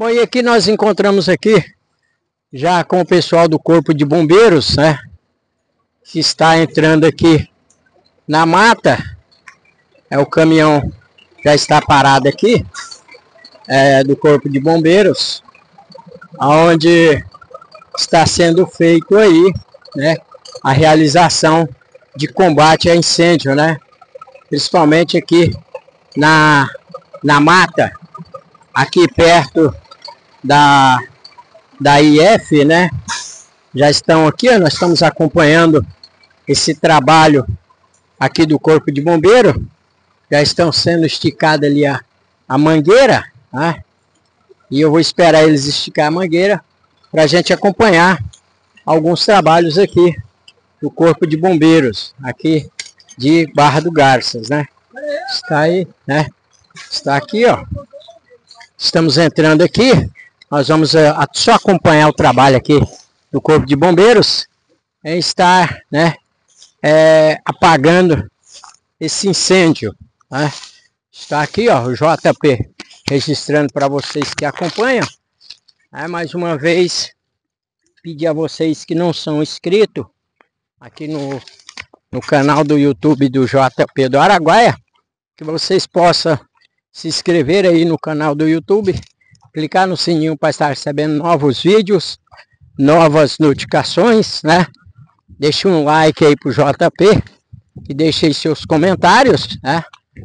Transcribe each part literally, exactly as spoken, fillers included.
Bom, e aqui nós encontramos aqui, já com o pessoal do Corpo de Bombeiros, né? Que está entrando aqui na mata. É, o caminhão já está parado aqui, é, do Corpo de Bombeiros, onde está sendo feito aí, né, a realização de combate a incêndio, né? Principalmente aqui na, na mata, aqui perto da, da I F, né? Já estão aqui, ó, nós estamos acompanhando esse trabalho aqui do Corpo de Bombeiro. Já estão sendo esticada ali a, a mangueira, né? E eu vou esperar eles esticar a mangueira para a gente acompanhar alguns trabalhos aqui do Corpo de Bombeiros, aqui de Barra do Garças, né? Está aí, né? Está aqui, ó. Estamos entrando aqui. Nós vamos uh, só acompanhar o trabalho aqui do Corpo de Bombeiros em estar, né, é, apagando esse incêndio, né? Está aqui, ó, o J P registrando para vocês que acompanham. É, mais uma vez, pedir a vocês que não são inscritos aqui no, no canal do YouTube do J P do Araguaia, que vocês possam se inscrever aí no canal do YouTube, clicar no sininho para estar recebendo novos vídeos, novas notificações, né? Deixe um like aí pro J P e deixe aí seus comentários, né?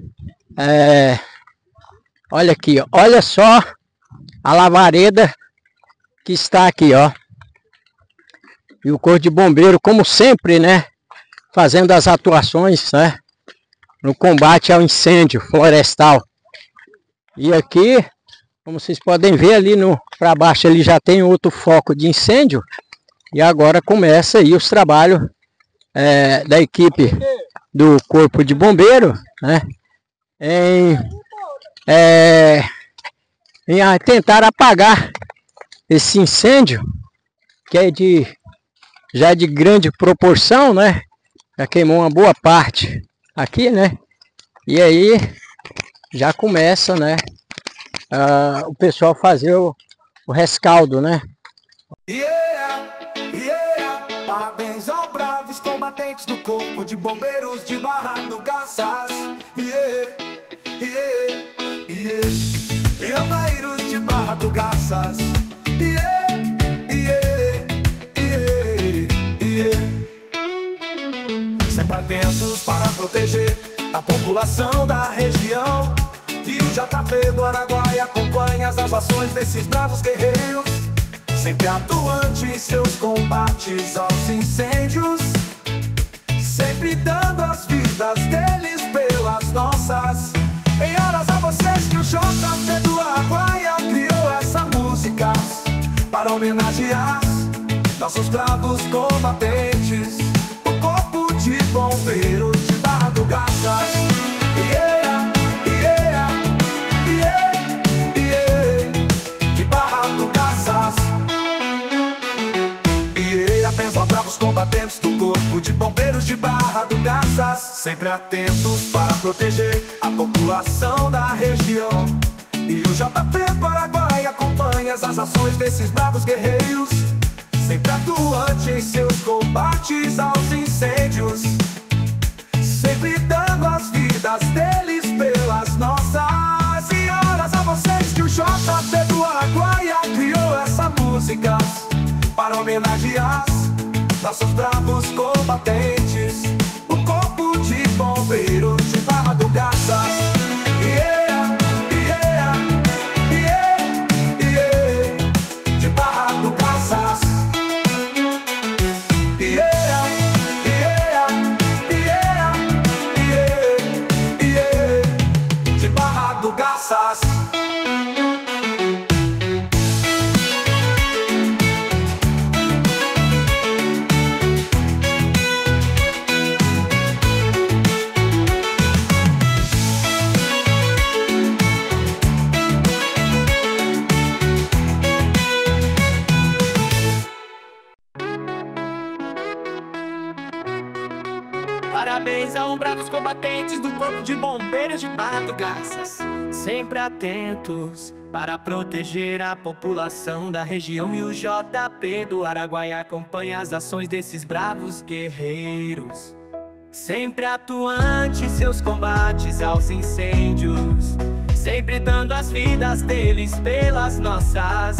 É, olha aqui, ó, olha só a lavareda que está aqui, ó. E o Corpo de Bombeiro, como sempre, né, fazendo as atuações, né, no combate ao incêndio florestal. E aqui, como vocês podem ver ali no para baixo, ele já tem outro foco de incêndio. E agora começa aí os trabalhos é, da equipe do Corpo de Bombeiro, né, em, é, em tentar apagar esse incêndio, que é de já de grande proporção, né? Já queimou uma boa parte aqui, né? E aí já começa, né, uh, o pessoal fazer o, o rescaldo, né? Yeah, yeah. Parabéns aos bravos combatentes do Corpo de Bombeiros de Barra do Garças. Yeah, yeah, yeah. Pioneiros de Barra do Garças. Yeah, yeah, yeah, yeah. Sempre atentos para proteger a população da região. E o J P do Araguaia acompanha as ações desses bravos guerreiros, sempre atuante em seus combates aos incêndios, sempre dando as vidas deles pelas nossas. Em horas a vocês que o J P do Araguaia criou essa música para homenagear nossos bravos combatentes, o Corpo de Bombeiros de Barra do Garças. Yeah, yeah, yeah, yeah, de Barra do Garças. Yeah, pensa bravos combatentes do Corpo de Bombeiros de Barra do Garças, sempre atentos para proteger a população da região. E o J P do Araguaia acompanha as ações desses bravos guerreiros, sempre atuante em seus combates aos incêndios, sempre dando as vidas deles pelas nossas. E horas a vocês que o J P do Araguaia criou essa música para homenagear nossos bravos combatentes, o Corpo de Bombeiros de Barra do Garças. Yeah, yeah, yeah, yeah, de Barra do Garças. Yeah, yeah, yeah, yeah, yeah, de Barra do Garças. Parabéns aos bravos combatentes do Corpo de Bombeiros de Barra do Garças, sempre atentos para proteger a população da região. E o J P do Araguaia acompanha as ações desses bravos guerreiros, sempre atuante em seus combates aos incêndios, sempre dando as vidas deles pelas nossas.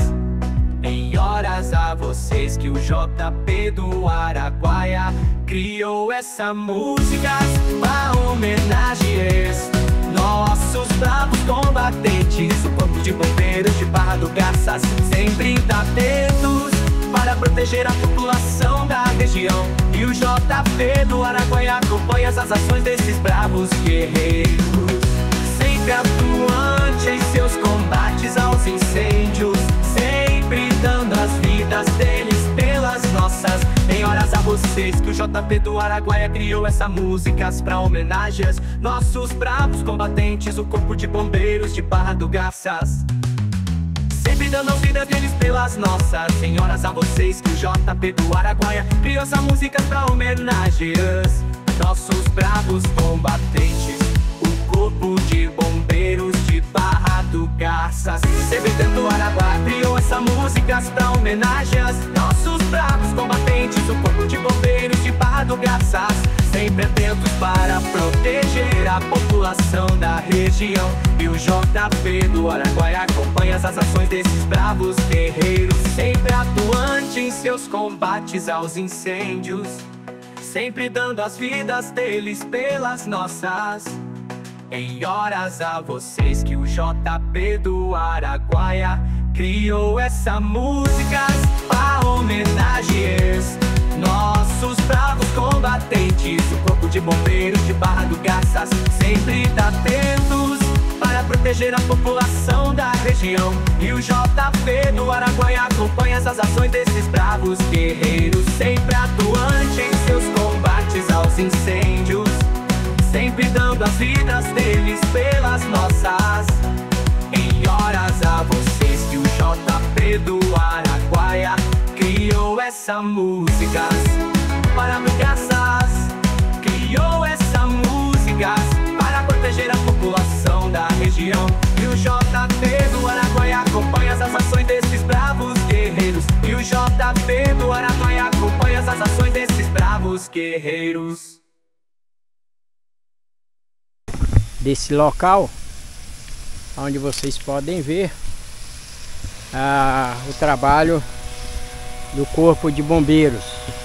Em horas a vocês que o J P do Araguaia criou essa música para homenagear nossos bravos combatentes. O corpo de bombeiros de Barra do Garças sempre tá atentos para proteger a população da região. E o J P do Araguaia acompanha as ações desses bravos guerreiros, sempre atuante em seus combates aos incêndios, sempre dando as vidas deles pelas nossas. Em horas a vocês que o J P do Araguaia criou essa músicas pra homenagens nossos bravos combatentes, o corpo de bombeiros de Barra do Garças, sempre dando as vidas deles pelas nossas. Em horas a vocês que o J P do Araguaia criou essa músicas pra homenagens nossos bravos combatentes, o corpo de bombeiros de Barra do Garças, sempre dentro do Araguaia criou essa músicas pra homenagens nossos bravos combatentes, o corpo de bombeiros de Barra do Garças, sempre atentos para proteger a população da região. E o J P do Araguaia acompanha as ações desses bravos guerreiros, sempre atuante em seus combates aos incêndios, sempre dando as vidas deles pelas nossas. Em horas a vocês que o J P do Araguaia criou essa músicas para homenagear nossos bravos combatentes, o corpo de bombeiros de Barra do Garças, sempre tá atentos para proteger a população da região. E o J P do Araguaia acompanha as ações desses bravos guerreiros, sempre atuante em seus combates aos incêndios, sempre dando as vidas deles pelas nossas. Em horas a vocês que o J P do Araguaia criou essa músicas para Garças, criou essa músicas para proteger a população da região. E o J P do Araguaia acompanha as ações desses bravos guerreiros. E o J P do Araguaia acompanha as ações desses bravos guerreiros. Desse local, onde vocês podem ver ah, o trabalho do Corpo de Bombeiros.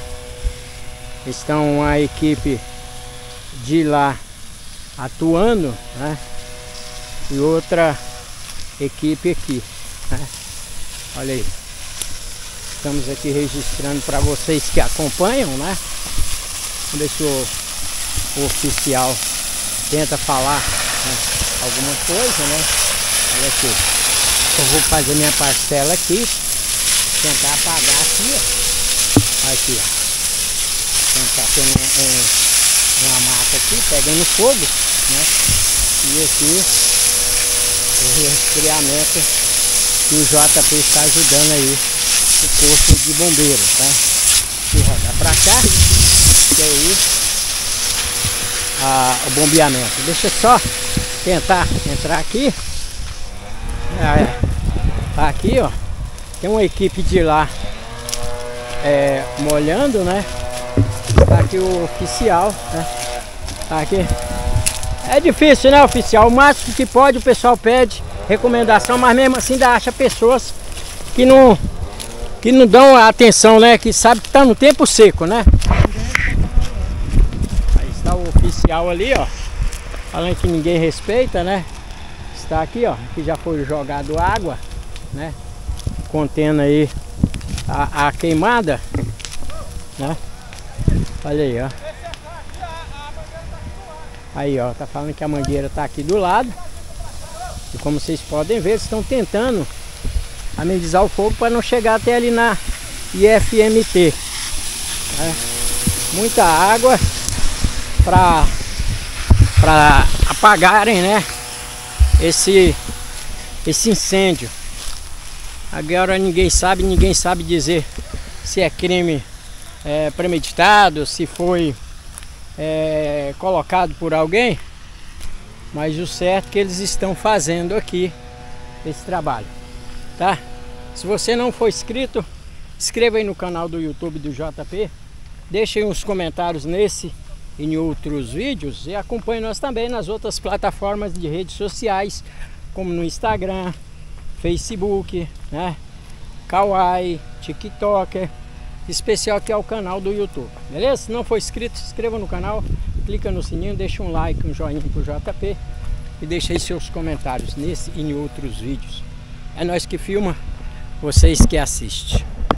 Estão a equipe de lá atuando, né? E outra equipe aqui, né? Olha aí, estamos aqui registrando para vocês que acompanham, né? Vamos ver se o, o oficial tenta falar, né, alguma coisa, né? Olha aqui, eu vou fazer minha parcela aqui, tentar apagar aqui, ó. Aqui, ó. Tentar ter um, um, uma mata aqui pegando fogo, né? E aqui o resfriamento que o J P está ajudando aí o corpo de bombeiros, tá? Vou rodar pra cá, que aí a, o bombeamento. Deixa eu só tentar entrar aqui. É, tá aqui, ó. Tem uma equipe de lá é, molhando, né? Tá aqui o oficial, né? Tá aqui. É difícil, né, oficial? O máximo que pode o pessoal pede recomendação, mas mesmo assim ainda acha pessoas que não que não dão atenção, né? Que sabe que tá no tempo seco, né? Aí está o oficial ali, ó, falando que ninguém respeita, né? Está aqui, ó, que já foi jogado água, né? Contendo aí a, a queimada, né? Olha aí, ó. Aí, ó, tá falando que a mangueira tá aqui do lado. E como vocês podem ver, eles estão tentando amenizar o fogo para não chegar até ali na I F M T, né? Muita água para para apagarem, né, esse esse incêndio. Agora ninguém sabe, ninguém sabe dizer se é crime é, premeditado, se foi é, colocado por alguém, mas o certo é que eles estão fazendo aqui esse trabalho, tá? Se você não for inscrito, inscreva aí no canal do YouTube do J P, deixem os comentários nesse e em outros vídeos e acompanhe nós também nas outras plataformas de redes sociais, como no Instagram, Facebook, né? Kawaii, TikTok, especial que é o canal do YouTube, beleza? Se não for inscrito, se inscreva no canal, clica no sininho, deixa um like, um joinha pro J P e deixa aí seus comentários nesse e em outros vídeos. É nós que filma, vocês que assistem.